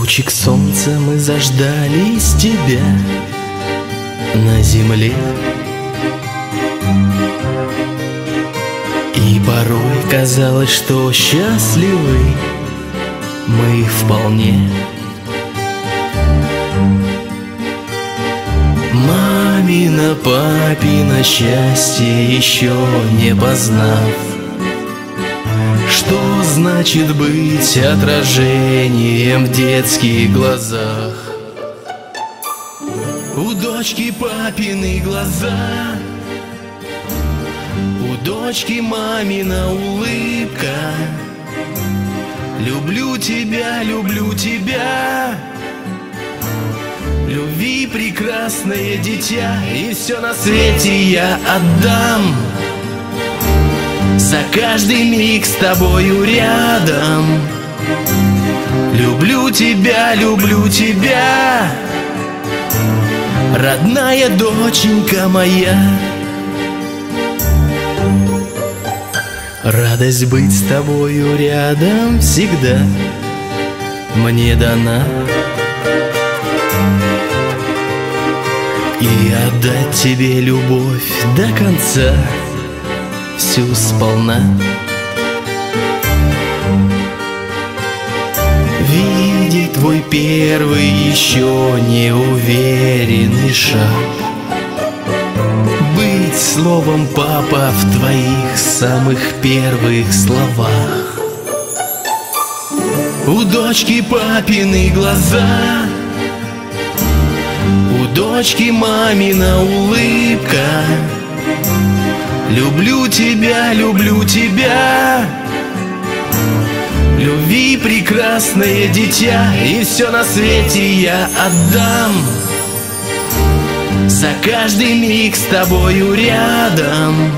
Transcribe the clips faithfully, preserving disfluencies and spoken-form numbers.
Лучик солнца мы заждались тебя на земле, и порой казалось, что счастливы мы вполне. Мамино, папино счастье еще не познав, что значит быть отражением в детских глазах. У дочки папины глаза, у дочки мамина улыбка. Люблю тебя, люблю тебя, любви прекрасное дитя, и все на свете я отдам за каждый миг с тобою рядом. Люблю тебя, люблю тебя, родная доченька моя. Радость быть с тобою рядом всегда мне дана, и отдать тебе любовь до конца всю сполна. Видеть твой первый еще неуверенный шаг, быть словом папа в твоих самых первых словах. У дочки папины глаза, у дочки мамина улыбка. Люблю тебя, люблю тебя, любви прекрасное дитя, и все на свете я отдам за каждый миг с тобою рядом.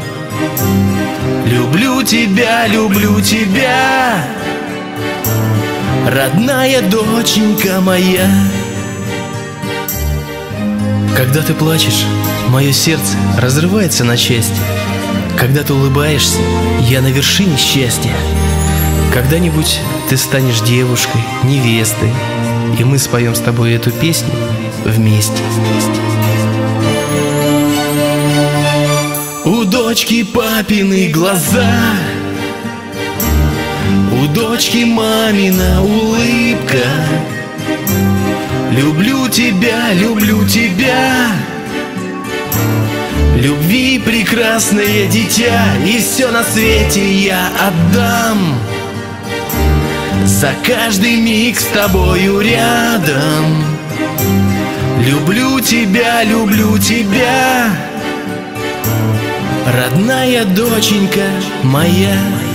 Люблю тебя, люблю тебя, родная доченька моя. Когда ты плачешь, мое сердце разрывается на части. Когда ты улыбаешься, я на вершине счастья. Когда-нибудь ты станешь девушкой, невестой, и мы споем с тобой эту песню вместе. У дочки папины глаза, у дочки мамина улыбка. Люблю тебя, люблю тебя, любви прекрасное дитя, и все на свете я отдам за каждый миг с тобою рядом. Люблю тебя, люблю тебя, родная доченька моя.